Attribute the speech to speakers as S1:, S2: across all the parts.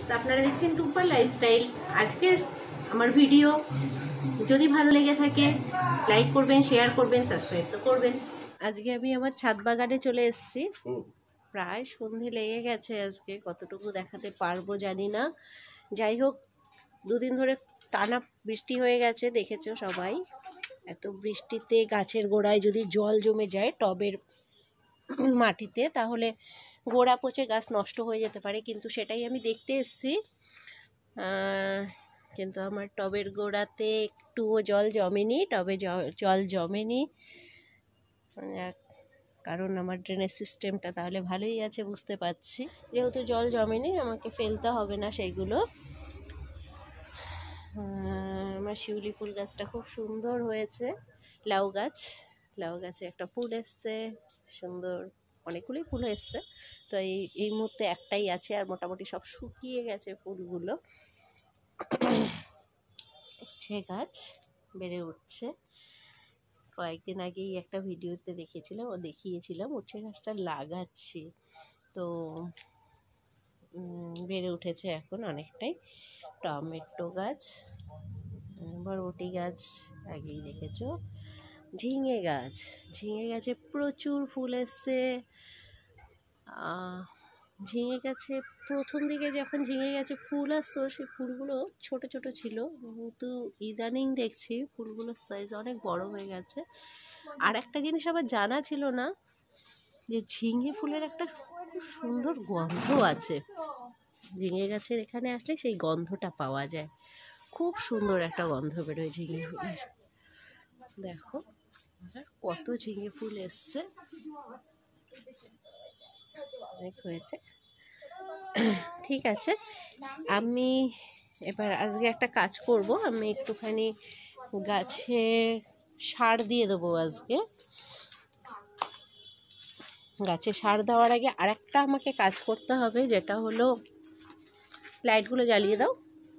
S1: আপনারা দেখছেন টুম্পার লাইফস্টাইল। আজকের আমার ভিডিও যদি ভালো লেগে থাকে লাইক করবেন, শেয়ার করবেন, সাবস্ক্রাইব তো করবেন। আজকে আমি আমার ছাদ বাগানে চলে এসেছি। প্রায় সন্ধে লেগে গেছে, আজকে কতটুকু দেখাতে পারবো জানি না। যাই হোক, দুদিন ধরে টানা বৃষ্টি হয়ে গেছে, দেখেছো সবাই। এত বৃষ্টিতে গাছের গোড়ায় যদি জল জমে যায় টবের মাটিতে, তাহলে গোড়া পচে গাছ নষ্ট হয়ে যেতে পারে। কিন্তু সেটাই আমি দেখতে এসেছি। কিন্তু আমার টবের গোড়াতে একটুও জল জমেনি, টবে জল জমেনি, কারণ আমার ড্রেনেজ সিস্টেমটা তাহলে ভালোই আছে বুঝতে পারছি। যেহেতু জল জমেনি, আমাকে ফেলতে হবে না সেইগুলো। আমার শিউলি ফুল গাছটা খুব সুন্দর হয়েছে। লাউ গাছে একটা ফুল এসছে সুন্দর, অনেকগুলোই ফুল এসছে। তো এই মুহূর্তে একটাই আছে, আর মোটামুটি সব শুকিয়ে গেছে ফুলগুলো। উচ্ছে গাছ বেড়ে উঠছে। কয়েকদিন আগেই একটা ভিডিওতে দেখিয়েছিলাম উচ্ছে গাছটা লাগাচ্ছি, তো বেড়ে উঠেছে এখন অনেকটাই। টমেটো গাছ, বরবটি গাছ আগেই দেখেছো। ঝিঙে গাছে প্রচুর ফুল এসছে। ঝিঙে গাছে প্রথম দিকে যখন ঝিঙে গাছে ফুল আসতো, সেই ফুলগুলো ছোট ছোট ছিল, কিন্তু ইদানিং দেখছি ফুলগুলোর সাইজ অনেক বড় হয়ে গেছে। আর একটা জিনিস আমার জানা ছিল না, যে ঝিঙে ফুলের একটা খুব সুন্দর গন্ধ আছে। ঝিঙে গাছের এখানে আসলে সেই গন্ধটা পাওয়া যায়, খুব সুন্দর একটা গন্ধ বেরোয় ঝিঙে ফুলের। দেখো কত ঝিঙে ফুল এসছে, অনেক হয়েছে। ঠিক আছে, আমি এবার আজকে একটা কাজ করব। আমি একটুখানি গাছে সার দিয়ে দেবো আজকে। গাছে সার দেওয়ার আগে আরেকটা আমাকে কাজ করতে হবে, যেটা হলো লাইটগুলো জ্বালিয়ে দাও।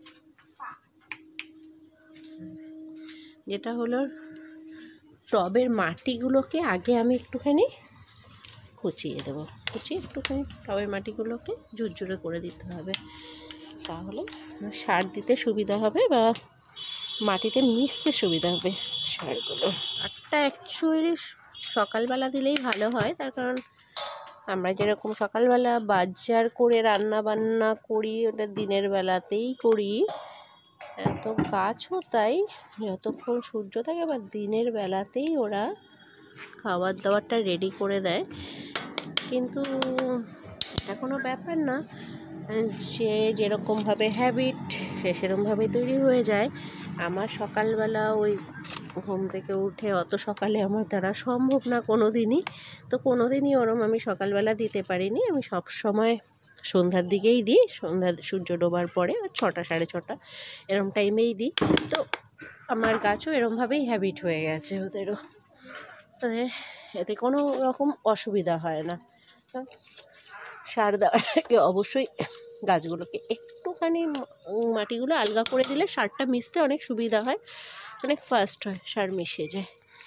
S1: যেটা হলো টবের মাটিগুলোকে আগে আমি একটুখানি কুচিয়ে দেবো। একটুখানি টবের মাটিগুলোকে ঝুরঝুরে করে দিতে হবে, তাহলে সার দিতে সুবিধা হবে বা মাটিতে মিশতে সুবিধা হবে সারগুলো। সারটা অ্যাকচুয়ালি সকালবেলা দিলেই ভালো হয়, তার কারণ আমরা যেরকম সকালবেলা বাজার করে রান্না বান্না করি, ওটা দিনের বেলাতেই করি। তো গাছও তাই, যতক্ষণ সূর্য থাকে বা দিনের বেলাতেই ওরা খাবার দাবারটা রেডি করে দেয়। কিন্তু এটা কোনো ব্যাপার না, সে যেরকমভাবে হ্যাবিট সে সেরকমভাবে তৈরি হয়ে যায়। আমার সকালবেলা ওই ঘুম থেকে উঠে অত সকালে আমার দ্বারা সম্ভব না কোনো দিনই। তো কোনো দিনই ওরম আমি সকালবেলা দিতে পারিনি। আমি সব সময় সন্ধ্যার দিকেই দিই, সূর্য ডোবার পরে 6টা 6:30 এরম টাইমেই দিই। তো আমার গাছও এরমভাবেই হ্যাবিট হয়ে গেছে ওদেরও, এতে কোনো রকম অসুবিধা হয় না। সার দেওয়ার আগে অবশ্যই গাছগুলোকে একটুখানি মাটিগুলো আলগা করে দিলে সারটা মিশতে অনেক সুবিধা হয়, অনেক ফাস্ট হয়, সার মিশে যায়।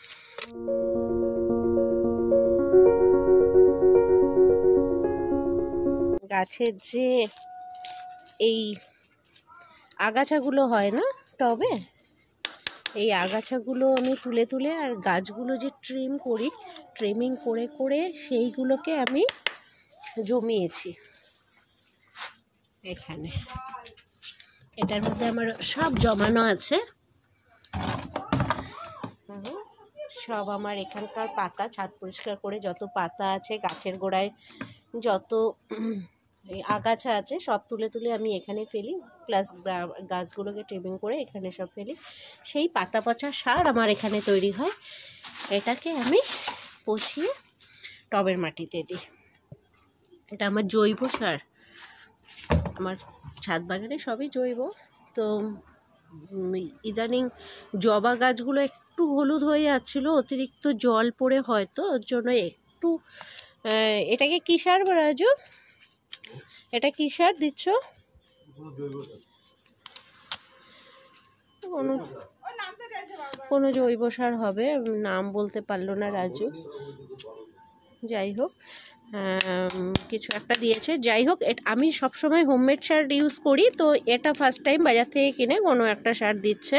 S1: গাছের যে এই আগাছাগুলো হয় না টবে, এই আগাছাগুলো আমি তুলে তুলে আর গাছগুলো যে ট্রিমিং করে করে সেইগুলোকে আমি জমিয়েছি এখানে। এটার মধ্যে আমার সব জমানো আছে, সব আমার এখানকার পাতা, ছাদ পরিষ্কার করে যত পাতা আছে, গাছের গোড়ায় যত আগাছা আছে সব তুলে তুলে আমি এখানে ফেলি, প্লাস গাছগুলোকে ট্রিমিং করে এখানে সব ফেলি। সেই পাতা পচা সার আমার এখানে তৈরি হয়, এটাকে আমি পচিয়ে টবের মাটিতে দিই। এটা আমার জৈব সার। আমার ছাদ বাগানে সবই জৈব। তো ইদানিং জবা গাছগুলো একটু হলুদ হয়ে যাচ্ছিলো, অতিরিক্ত জল পড়ে হয়তো, ওর জন্য একটু এটাকে কী সার রাজু, এটা কী সার দিচ্ছ? কোনো জৈব সার হবে, নাম বলতে পারলো না রাজু। যাই হোক, কিছু একটা দিয়েছে। যাই হোক, আমি সবসময় হোমমেড সার ইউজ করি, তো এটা ফার্স্ট টাইম বাজার থেকে কিনে কোনো একটা সার দিচ্ছে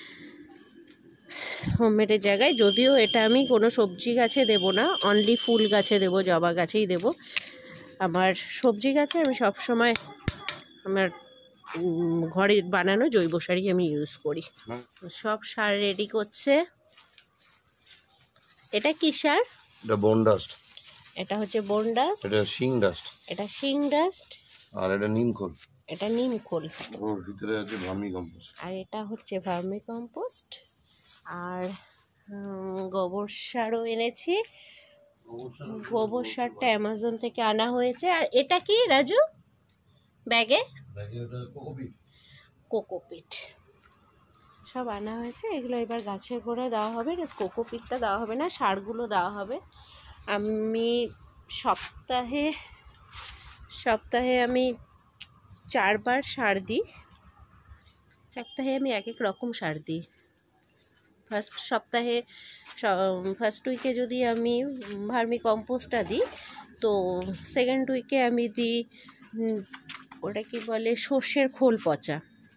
S1: হোমমেডের জায়গায়। যদিও এটা আমি কোনো সবজি গাছে দেব না, অনলি ফুল গাছে দেব, জবা গাছেই দেব। আমার সবজি গাছে আমি সবসময় আমার ঘরে বানানো জৈব সারই আমি ইউজ করি। সব সার রেডি করছে। এটা কি সার?
S2: এটা বোন ডাস্ট।
S1: এটা হচ্ছে বোন ডাস্ট।
S2: এটা শিং ডাস্ট।
S1: এটা শিং ডাস্ট।
S2: আর এটা নিমখোল।
S1: এটা নিমখোল।
S2: ওর ভিতরে আছে ভার্মি কম্পোস্ট।
S1: আর এটা হচ্ছে ভার্মি কম্পোস্ট। আর গোবর সারও এনেছি। গোবর সারটা অ্যামাজন থেকে আনা হয়েছে। আর এটা কি রাজু ব্যাগে? কোকোপিট সব আনা হয়েছে। এগুলো এবার গাছের গোড়ায় দেওয়া হবে। কোকোপিটটা দেওয়া হবে না, সারগুলো দেওয়া হবে। আমি সপ্তাহে আমি 4 বার সার দিই। সপ্তাহে আমি এক এক রকম সার দিই। ফার্স্ট উইকে যদি আমি ভার্মি কম্পোস্টটা দিই, তো সেকেন্ড উইকে আমি দিই ওটা কি বলে, সর্ষের খোল পচা।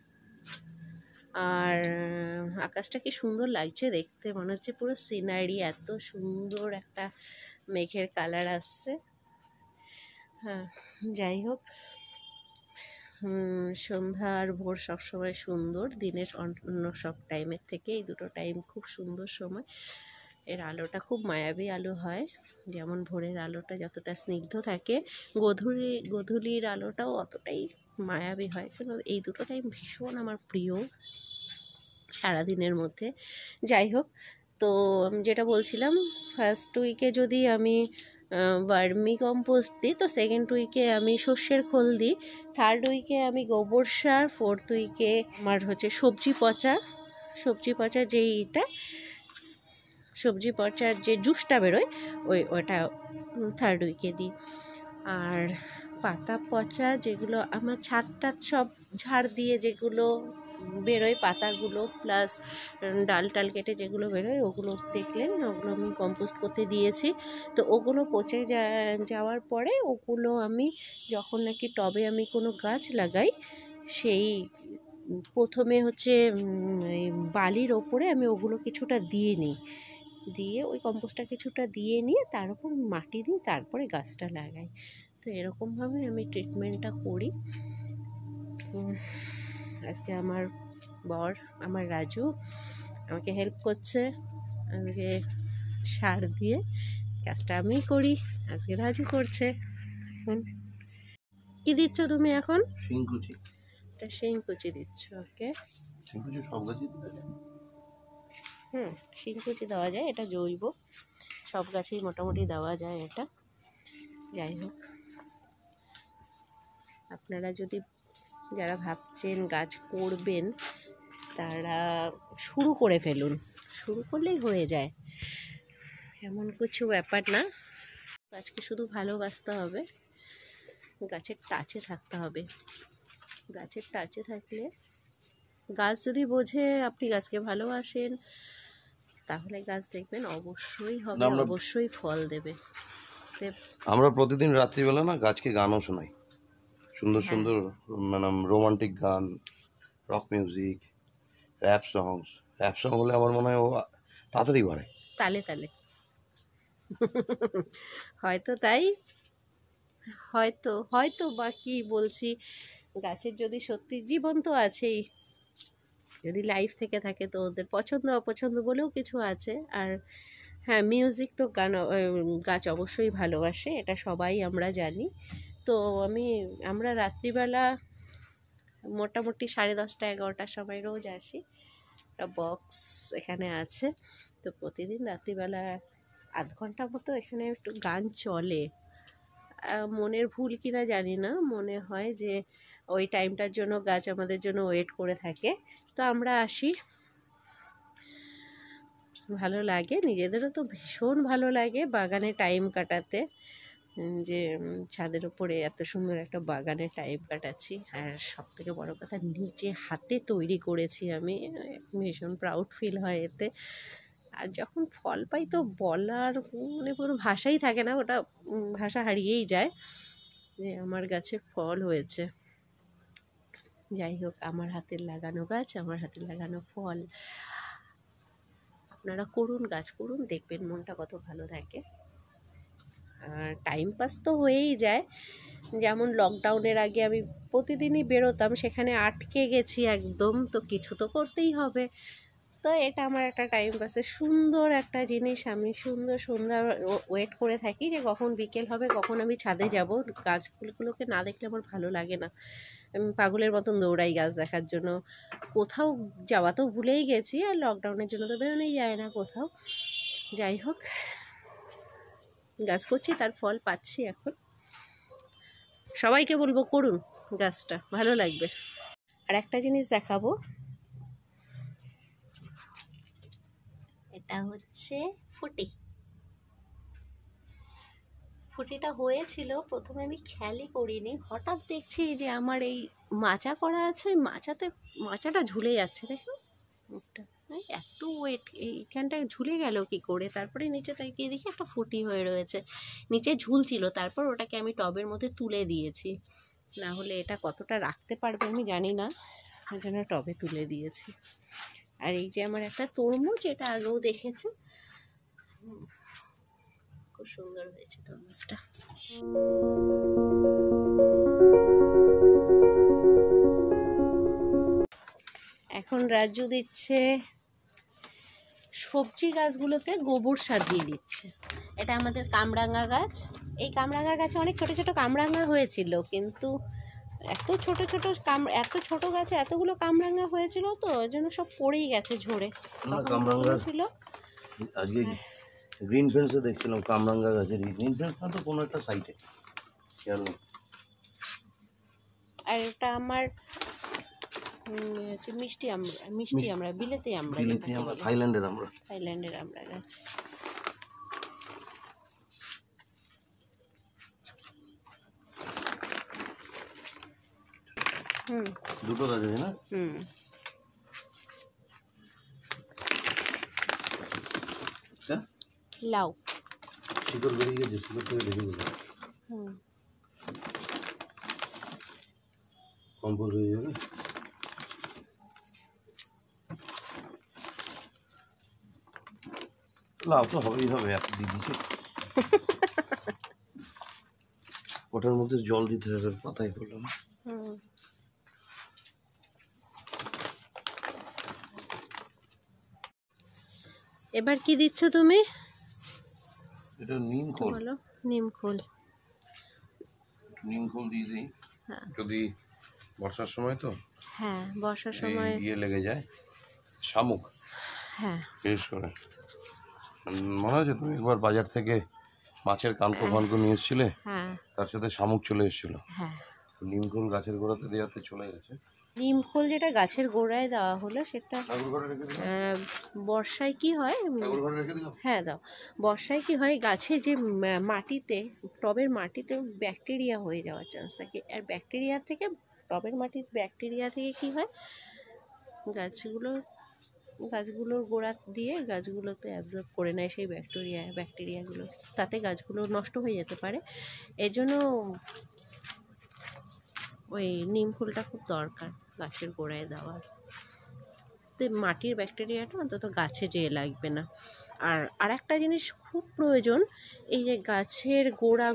S1: আর আকাশটা কি সুন্দর লাগছে দেখতে, মনে হচ্ছে পুরো সিনারি, এত সুন্দর একটা মেঘের কালার আসছে। হ্যাঁ, যাই হোক, সন্ধ্যা আর ভোর সবসময় সুন্দর, দিনের অন্য সব টাইমের থেকে এই দুটো টাইম খুব সুন্দর সময়। এর আলোটা খুব মায়াবী আলো হয়। যেমন ভোরের আলোটা যতটা স্নিগ্ধ থাকে, গোধূলির আলোটাও অতটাই মায়াবী হয়। কিন্তু এই দুটো টাইম ভীষণ আমার প্রিয় সারাদিনের মধ্যে। যাই হোক, তো আমি যেটা বলছিলাম, ফার্স্ট উইকে যদি আমি ভার্মি কম্পোস্ট দিই, তো সেকেন্ড উইকে আমি সর্ষের খোল দিই, থার্ড উইকে আমি গোবর সার, ফোর্থ উইকে আমার হচ্ছে সবজি পচা সবজি পচার যে জুসটা বেরোয় ওটা থার্ড উইকে দিই। আর পাতা পচা যেগুলো আমার ছাদটা সব ঝাড় দিয়ে যেগুলো বেরোয়, পাতাগুলো প্লাস ডাল কেটে যেগুলো বেরোয়, ওগুলো দেখলেন, ওগুলো আমি কম্পোস্ট করতে দিয়েছি। তো ওগুলো পচে যাওয়ার পরে ওগুলো আমি যখন নাকি টবে আমি কোনো গাছ লাগাই, সেই প্রথমে হচ্ছে বালির ওপরে আমি ওগুলো কিছুটা দিয়ে ওই কম্পোস্টটা কিছুটা দিয়ে নিয়ে তার উপর মাটি দিই, তারপরে গাছটা লাগাই। তো এরকমভাবে আমি ট্রিটমেন্টটা করি। আজকে আমার বর, আমার রাজু আমাকে হেল্প করছে, আমাকে সার দিয়ে কাজটা আমি করি, আজকে রাজু করছে। এখন কি দিচ্ছ তুমি এখন?
S2: শিংকুচি।
S1: এটা শিংকুচি দিচ্ছ? ওকে,
S2: শিংকুচি সব গাছই
S1: শিংকুচি দেওয়া যায়, এটা জৈব, সব গাছেই মোটামুটি দেওয়া যায় এটা। যাই হোক, আপনারা যারা ভাবছেন গাছ করবেন, তারা শুরু করে ফেলুন, শুরু করলেই হয়ে যায়, এমন কিছু ব্যাপার না। গাছকে শুধু ভালোবাসতে হবে, গাছের টাচে থাকতে হবে। গাছের টাচে থাকলে, গাছ যদি বোঝে আপনি গাছকে ভালোবাসেন, তাহলে গাছ দেখবেন অবশ্যই হবে, অবশ্যই ফল দেবে।
S2: আমরা প্রতিদিন রাত্রিবেলা না গাছকে গানও শোনাই, সুন্দর সুন্দর মানে রোমান্টিক গান, রক মিউজিক, র্যাপ সং হলে আমার মনে হয় ও তাড়াতাড়ি বাড়ে,
S1: তালে হয়তো তাই, হয়তো বা কি বলছি, গাছের যদি সত্যি জীবন তো আছেই, যদি লাইফ থেকে থাকে তো ওদের পছন্দ অপছন্দ বলেও কিছু আছে। আর হ্যাঁ, মিউজিক তো গাছ অবশ্যই ভালোবাসে, এটা সবাই আমরা জানি। তো আমরা রাত্রিবেলা মোটামুটি 10:30 11টার সময় রোজ আসি, একটা বক্স এখানে আছে, তো প্রতিদিন রাত্রিবেলা আধ ঘন্টা মতো এখানে একটু গান চলে। মনের ভুল কিনা জানি না, মনে হয় যে ওই টাইমটার জন্য গাছ আমাদের জন্য ওয়েট করে থাকে। তো আমরা আসি, ভালো লাগে, নিজেদেরও তো ভীষণ ভালো লাগে বাগানে টাইম কাটাতে, যে ছাদের উপরে এত সুন্দর একটা বাগানে টাইম কাটাচ্ছি। আর সবথেকে বড় কথা, নিজে হাতে তৈরি করেছি আমি, ভীষণ প্রাউড ফিল হয় এতে। আর যখন ফল পাই তো বলার মানে কোনো ভাষাই থাকে না, ওটা ভাষা হারিয়েই যায় যে আমার গাছে ফল হয়েছে। যাই হোক, আমার হাতের লাগানো গাছ, আমার হাতের লাগানো ফল। আপনারা করুন, গাছ করুন, দেখবেন মনটা কত ভালো থাকে। আর টাইম পাস তো হয়েই যায়। যেমন লকডাউনের আগে আমি প্রতিদিনই বেরোতাম, সেখানে আটকে গেছি একদম, তো কিছু তো করতেই হবে। তো এটা আমার একটা টাইম পাসের সুন্দর একটা জিনিস। আমি সুন্দর সন্ধ্যা ওয়েট করে থাকি যে কখন বিকেল হবে, কখন আমি ছাদে যাব। গাছগুলোকে না দেখলে আমার ভালো লাগে না, আমি পাগলের মতন দৌড়াই গাছ দেখার জন্য। কোথাও যাওয়া তো ভুলেই গেছি, আর লকডাউনের জন্য তো বেরোনোই যায় না কোথাও। যাই হোক, গাছ করছি, তার ফল পাচ্ছি এখন। সবাইকে বলবো করুন গাছটা, ভালো লাগবে। আর একটা জিনিস দেখাবো, এটা হচ্ছে ফুটি। ফুটিটা হয়েছিল প্রথমে, আমি খেয়ালই করিনি, হঠাৎ দেখছি যে আমার এই মাচা করা আছে, ওই মাচাটা ঝুলে যাচ্ছে, দেখো মুখটা, এত ওয়েট এইখানটায় ঝুলে গেল কি করে। তারপরে নিচে তাকিয়ে দেখি একটা ফুটি হয়ে রয়েছে, নিচে ঝুলছিল। তারপর ওটাকে আমি টবের মধ্যে তুলে দিয়েছি, না হলে এটা কতটা রাখতে পারবে আমি জানি না, ওই জন্য টবে তুলে দিয়েছি। আর এই যে আমার একটা তরমুজ, এটা আগেও দেখেছে, খুব সুন্দর হয়েছে তরমুজটা। এখন রাজু দিচ্ছে সবজি গাছগুলোতে গোবর সার দিয়ে দিচ্ছে। এটা আমাদের কামরাঙা গাছ। এই কামরাঙা গাছে অনেক ছোট ছোট কামরাঙা হয়েছিল, কিন্তু এত ছোট গাছে এতগুলো কামরাঙা হয়েছিল, তো ওই জন্য সব পড়েই গেছে ঝরে।
S2: কামরাঙা
S1: ছিল
S2: আজকে গ্রিন ফেন্সে দেখছিলাম, কামরাঙ্গা গাছের গ্রিন ফেন্স না তো কোনো একটা সাইটে খেয়াল নেই।
S1: আর এটা আমার মিষ্টি আমরা বিলেতি আমরা,
S2: থাইল্যান্ডের
S1: আমরা গাছ।
S2: দুটো গাছ আছে না?
S1: লাউ
S2: শিকড় বেরিয়ে গেছে, শিকড় থেকে বেরিয়ে গেছে, কম্পোজ হয়ে যাবে। লাউ তো হবেই হবে, এত দিয়ে দিচ্ছে। ওটার মধ্যে জল দিতে হবে, পাতায় করলাম।
S1: এবার কি দিচ্ছ তুমি?
S2: এটা নিম খোল।
S1: বলো, নিম খোল
S2: দিয়ে দিই। যদি বর্ষার সময় তো,
S1: হ্যাঁ বর্ষার সময়
S2: লেগে যায়, শামুক।
S1: হ্যাঁ,
S2: বিশেষ করে মনে হচ্ছে তুমি একবার বাজার থেকে মাছের কানকো ফানকো নিয়ে এসেছিলে, তার সাথে শামুক চলে এসেছিল। নিম খোল গাছের গোড়াতে দেওয়াতে চলে গেছে। নিম খোল যেটা গাছের গোড়ায় দেওয়া হলো, সেটা
S1: বর্ষায় কি হয়, হ্যাঁ দাও, বর্ষায় কি হয়, গাছে যে মাটিতে, টবের মাটিতে ব্যাকটেরিয়া হয়ে যাওয়ার চান্স থাকে। আর ব্যাকটেরিয়া থেকে, টবের মাটির ব্যাকটেরিয়া থেকে কি হয়, গাছগুলোর গোড়া দিয়ে গাছগুলোতে অ্যাবজর্ব করে নেয় সেই ব্যাকটেরিয়াগুলো, তাতে গাছগুলো নষ্ট হয়ে যেতে পারে। এজন্য ওই নিম খোলটা খুব দরকার গাছের গোড়ায় দেওয়ার, তো মাটির ব্যাকটেরিয়াটা অন্তত গাছে যেয়ে লাগবে না। আর একটা জিনিস খুব প্রয়োজন, এই যে গাছের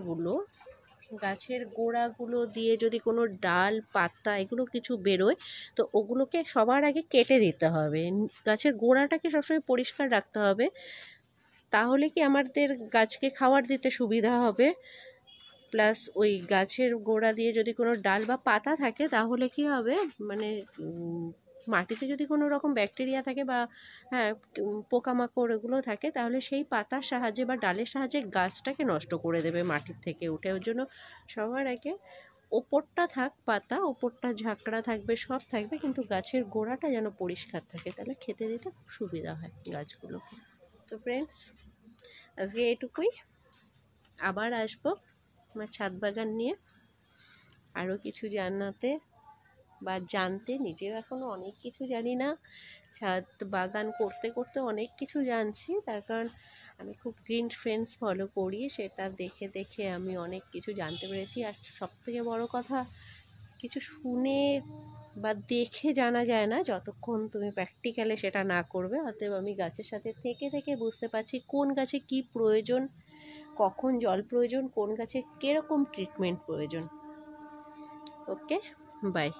S1: গোড়াগুলো দিয়ে যদি কোনো ডাল পাতা এগুলো কিছু বেরোয়, তো ওগুলোকে সবার আগে কেটে দিতে হবে। গাছের গোড়াটাকে সবসময় পরিষ্কার রাখতে হবে, তাহলে কি আমাদের গাছকে খাবার দিতে সুবিধা হবে। প্লাস ওই গাছের গোড়া দিয়ে যদি কোনো ডাল বা পাতা থাকে, তাহলে কি হবে, মানে মাটিতে যদি কোনো রকম ব্যাকটেরিয়া থাকে বা পোকামাকড় এগুলো থাকে, তাহলে সেই পাতার সাহায্যে বা ডালের সাহায্যে গাছটাকে নষ্ট করে দেবে মাটির থেকে উঠে। ওর জন্য সবার আগে ওপরটা থাক পাতা, ওপরটা ঝাঁকড়া থাকবে, সব থাকবে, কিন্তু গাছের গোড়াটা যেন পরিষ্কার থাকে, তাহলে খেতে দিতে খুব সুবিধা হয় গাছগুলোকে। তো ফ্রেন্ডস, আজকে এইটুকুই, আবার আসবো আমার ছাদ বাগান নিয়ে আরও কিছু জানাতে। বা জানতে, নিজেও এখনও অনেক কিছু জানি না। ছাদ বাগান করতে করতে অনেক কিছু জানছি, তার কারণ আমি খুব গ্রিন ফ্রেন্ডস ফলো করি, সেটা দেখে দেখে আমি অনেক কিছু জানতে পেরেছি। আর সবথেকে বড় কথা, কিছু শুনে বা দেখে জানা যায় না যতক্ষণ তুমি প্র্যাকটিক্যালে সেটা না করবে। অতএব আমি গাছের সাথে থেকে থেকে বুঝতে পারছি কোন গাছে কি প্রয়োজন, কখন জল প্রয়োজন, কোন গাছে কীরকম ট্রিটমেন্ট প্রয়োজন। Okay, bye.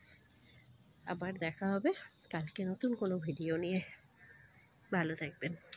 S1: আবার দেখা হবে কালকে নতুন কোনো ভিডিও নিয়ে। ভালো থাকবেন।